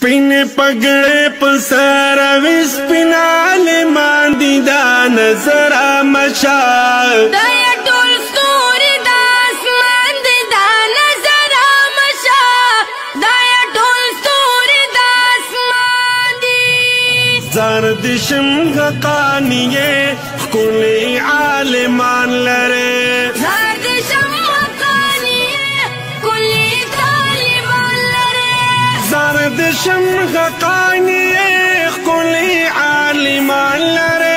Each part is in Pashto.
سپین پگڑے پسر وسپینال ماندی دا نظر مشا دا یا ټول ستوري د اسمان دی دا نظر مشا دا یا ټول ستوري د اسمان دی زرد شمغقانیه کلی عالمان لره زرد شمغقانیه کلی طالبان لره زرد شمغقانیه کلی عالمان لره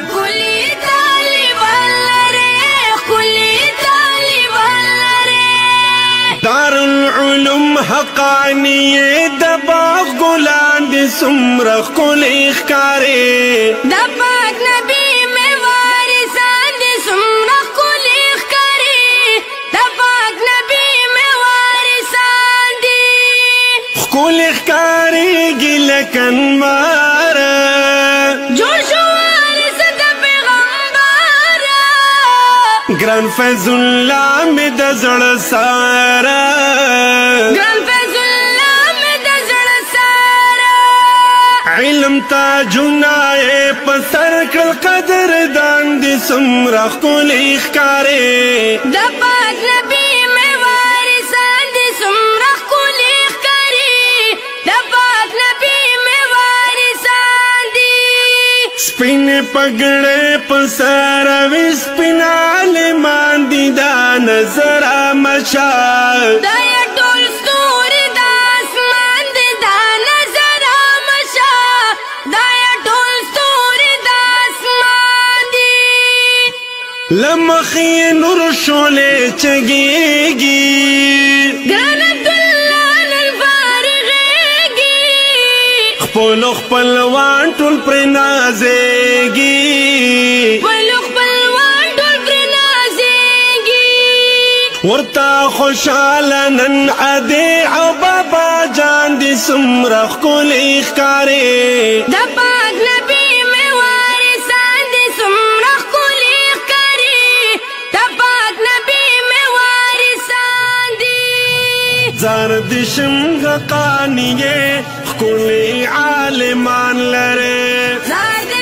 دار العلوم حقانیه د باغ ګلان دي سمرخ کلی ښکارې د پاک نبی مې وارثان دي سمرخ کلی ښکارې د پاک نبی مې وارثان دي کلی ښکارېږي لکه نمار جوړ شو وارث د پیغمبر ګران فیض الله مې د زړه ساره علم تاجونه په سر کړل قدر دان دي سمره ښکلي ښکارې د پاک نبی مې وارثان دي سمره ښکلي ښکارې د پاک نبی مې وارثان دي سپین پګړې په سر وسپینال ماندي دا نظر مشا دا یا ټول ستوري د اسمان دی دا نظر مشا دا یا ټول ستوري د اسمان دی لمخې نور شولې چګېږي ګران عبدالله نن فارغېږي خپلو خپلوان ټول پرې نازېږي ورتا خوشاله نن ادي او بابا جان دي سمره ښکلي ښکارې د پاک نبی مې وارثان دي سمره ښکلي ښکارې د پاک نبی مې وارثان دي زرد شمغقانیه ښکلي عالمان لره زرد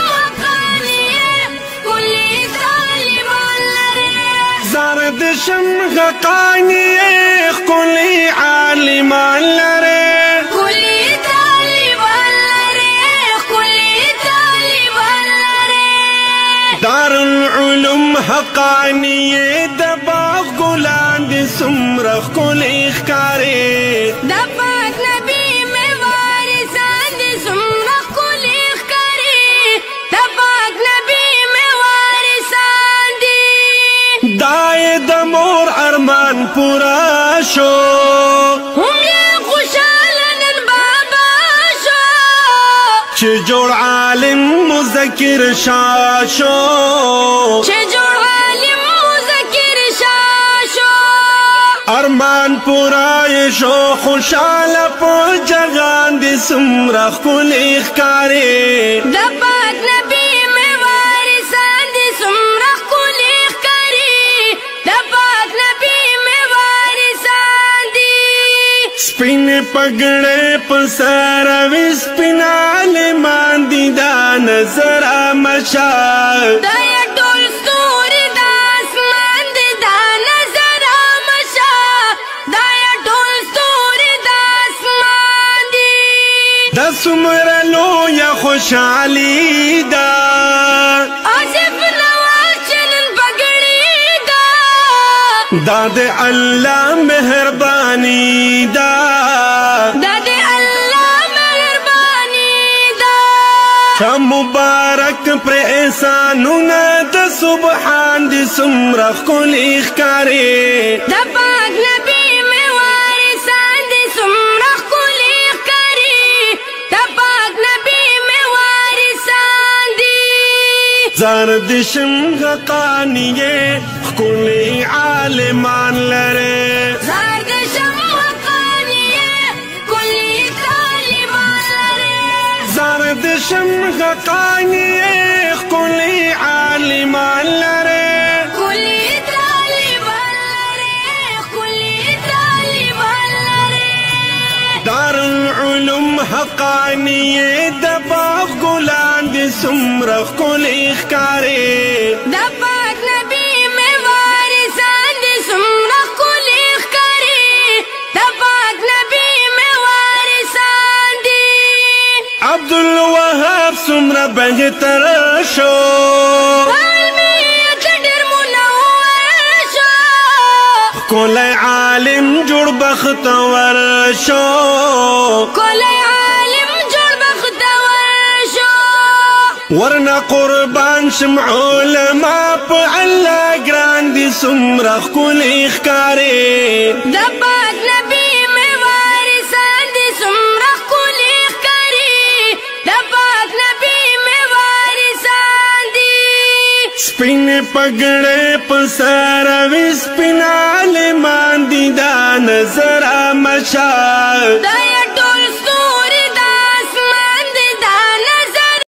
شمغقانیه ښکلي طالبان لره زرد شمغقانیه ښکلي عالمان لره ښکلي طالبان لره ښکلي طالبان لره دار العلوم حقانیه د باغ ګلان دي سمره ښکلي ښکارې د پاک نبی مې وارثان دي سمره ښکلي ښکارې د پاک نبی مې وارثان دي دای د مور ارمان پورا شو هم یې خوشاله نن بابا شو چې جوړ عالم مذکر شاه شو چې جوړ عالم مذکر شاه شو ارمان پورا شو خوشاله په جهان دي سمره ښکلي ښکارې د پاک نبی مې وارثان دي سمره ښکلي ښکارې د پاک نبی مې وارثان دي سپین پګړې په سر وسپینال ماندي دا نظر مشا دا یا ټول ستوري د اسمان دی دا نظر مشا دا یا ټول ستوري د اسمان دی د څومره لویه خوشحالي ده آصف نواز چې نن پګړې ده دا د الله مهرباني ده دا د الله مهرباني ده ښه مبارک پر احسانونه د سبحان دي سمره ښکلي ښکارې د پاک نبی مې وارثان دي سمره ښکلي ښکارې د پاک نبی مې وارثان دي زرد شمغقانیه ښکلي عالمان لره زرد شمغقانیه کلی طالبان لره زرد شمغقانیه ښکلي عالمان لره کلی طالبان لره کلی طالبان لره دار العلوم حقانیه د باغ ګلان دي څومره ښکلي ښکاري د پاک نبی مې وارثان دي څومره ښکلي ښکاري د پاک نبی مې وارثان دي عبدالوهاب څومره بهتر شو کولی عالم جوړ بختور شو کولی عالم جوړ بختور شو ورنه قربان شم علما په الله ګران دي څومره ښکلي ښکاري د پاک نبی مې وارثان دي څومره ښکلي ښکاري د پاک نبی مې وارثان دي سپین پګړې په سر وي سپین عالمان دي دا نظر مشال